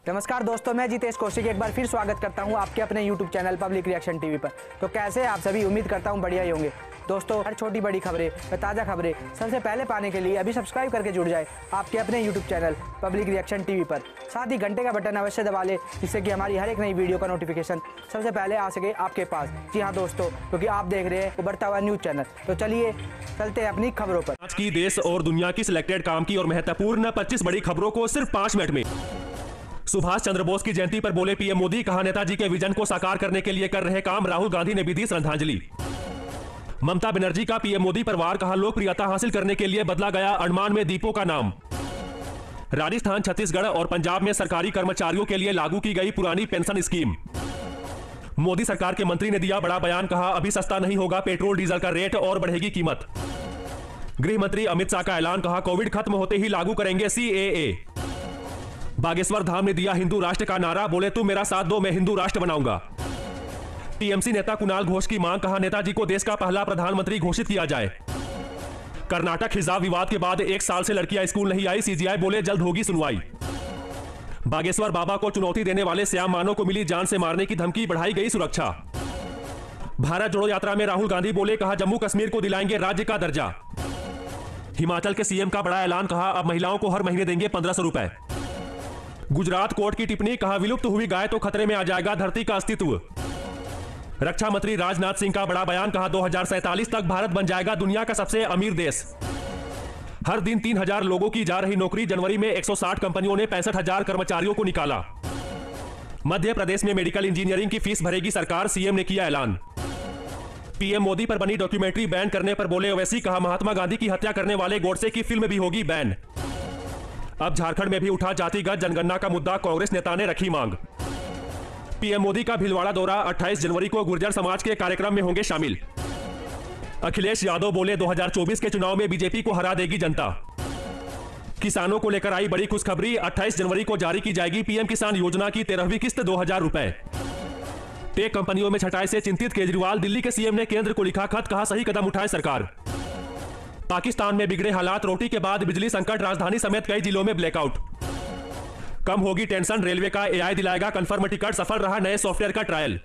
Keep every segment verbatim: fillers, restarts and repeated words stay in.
नमस्कार दोस्तों, मैं जितेश कौशिक एक बार फिर स्वागत करता हूं आपके अपने YouTube channel public reaction TV पर। तो कैसे आप सभी, उम्मीद करता हूं बढ़िया ही होंगे। दोस्तों, हर छोटी बड़ी खबरें व ताज़ा खबरें सबसे पहले पाने के लिए अभी सब्सक्राइब करके जुड़ जाए आपके अपने YouTube channel public reaction TV पर। साथ ही घंटे का बटन अवश्य दबा ले, जिससे कि हमारी हर एक नई वीडियो का नोटिफिकेशन सबसे पहले आ सके आपके पास। जी हाँ दोस्तों, क्योंकि आप देख रहे हैं उभरता हुआ न्यूज़ चैनल। तो चलिए चलते हैं अपनी खबरों पर। आज की देश और दुनिया की सिलेक्टेड काम की और महत्वपूर्ण पच्चीस बड़ी खबरों को सिर्फ पांच मिनट में। सुभाष चंद्र बोस की जयंती पर बोले पीएम मोदी, कहा नेताजी के विजन को साकार करने के लिए कर रहे काम। राहुल गांधी ने भी दी श्रद्धांजलि। ममता बनर्जी का पीएम मोदी पर वार, कहा लोकप्रियता हासिल करने के लिए बदला गया अंडमान में द्वीपों का नाम। राजस्थान, छत्तीसगढ़ और पंजाब में सरकारी कर्मचारियों के लिए लागू की गई पुरानी पेंशन स्कीम। मोदी सरकार के मंत्री ने दिया बड़ा बयान, कहा अभी सस्ता नहीं होगा पेट्रोल डीजल का रेट और बढ़ेगी कीमत। गृह मंत्री अमित शाह का ऐलान, कहा कोविड खत्म होते ही लागू करेंगे सीएए। बागेश्वर धाम ने दिया हिंदू राष्ट्र का नारा, बोले तुम मेरा साथ दो मैं हिंदू राष्ट्र बनाऊंगा। टीएमसी नेता कुणाल घोष की मांग, कहा नेताजी को देश का पहला प्रधानमंत्री घोषित किया जाए। कर्नाटक हिजाब विवाद के बाद एक साल से लड़कियां स्कूल नहीं आई, सीजीआई बोले जल्द होगी सुनवाई। बागेश्वर बाबा को चुनौती देने वाले श्याम मानो को मिली जान से मारने की धमकी, बढ़ाई गई सुरक्षा। भारत जोड़ो यात्रा में राहुल गांधी बोले, कहा जम्मू कश्मीर को दिलाएंगे राज्य का दर्जा। हिमाचल के सीएम का बड़ा ऐलान, कहा अब महिलाओं को हर महीने देंगे पंद्रह सौ रुपए। गुजरात कोर्ट की टिप्पणी, कहा विलुप्त हुई गाय तो खतरे में आ जाएगा धरती का अस्तित्व। रक्षा मंत्री राजनाथ सिंह का बड़ा बयान, कहा दो हजार सैंतालीस तक भारत बन जाएगा दुनिया का सबसे अमीर देश। हर दिन तीन हजार लोगों की जा रही नौकरी, जनवरी में एक सौ साठ कंपनियों ने पैंसठ हजार कर्मचारियों को निकाला। मध्य प्रदेश में मेडिकल इंजीनियरिंग की फीस भरेगी सरकार, सीएम ने किया ऐलान। पीएम मोदी पर बनी डॉक्यूमेंट्री बैन करने पर बोले ओवैसी, कहा महात्मा गांधी की हत्या करने वाले गोडसे की फिल्म भी होगी बैन। अब झारखंड में भी उठा जातिगत जनगणना का मुद्दा, कांग्रेस नेता ने रखी मांग। पीएम मोदी का भीलवाड़ा दौरा, अट्ठाईस जनवरी को गुर्जर समाज के कार्यक्रम में होंगे शामिल। अखिलेश यादव बोले दो हजार चौबीस के चुनाव में बीजेपी को हरा देगी जनता। किसानों को लेकर आई बड़ी खुशखबरी, अट्ठाईस जनवरी को जारी की जाएगी पीएम किसान योजना की तेरहवीं किस्त दो हजार रुपए। टेक कंपनियों में छटाई से चिंतित केजरीवाल, दिल्ली के सीएम ने केंद्र को लिखा खत, कहा सही कदम उठाए सरकार। पाकिस्तान में बिगड़े हालात, रोटी के बाद बिजली संकट, राजधानी समेत कई जिलों में ब्लैकआउट। कम होगी टेंशन, रेलवे का एआई दिलाएगा कंफर्म टिकट, सफल रहा नए सॉफ्टवेयर का ट्रायल।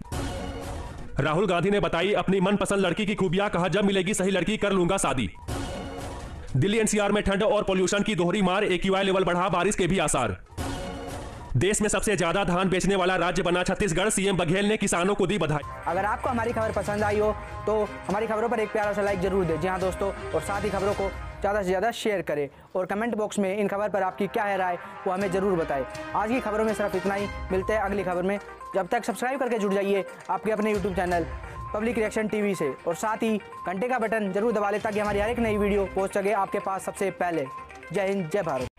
राहुल गांधी ने बताई अपनी मनपसंद लड़की की खूबियां, कहा जब मिलेगी सही लड़की कर लूंगा शादी। दिल्ली एनसीआर में ठंड और पोल्यूशन की दोहरी मार, एक्यूआई लेवल बढ़ा, बारिश के भी आसार। देश में सबसे ज्यादा धान बेचने वाला राज्य बना छत्तीसगढ़, सीएम बघेल ने किसानों को दी बधाई। अगर आपको हमारी खबर पसंद आई हो तो हमारी खबरों पर एक प्यारा सा लाइक जरूर दें। जी हाँ दोस्तों, और साथ ही खबरों को ज़्यादा से ज़्यादा शेयर करें और कमेंट बॉक्स में इन खबर पर आपकी क्या है राय वो हमें ज़रूर बताएं। आज की खबरों में सिर्फ इतना ही, मिलते हैं अगली खबर में। जब तक सब्सक्राइब करके जुड़ जाइए आपके अपने YouTube channel public reaction TV से, और साथ ही घंटे का बटन जरूर दबा लें ताकि हमारी हर एक नई वीडियो पहुँच सके आपके पास सबसे पहले। जय हिंद, जय भारत।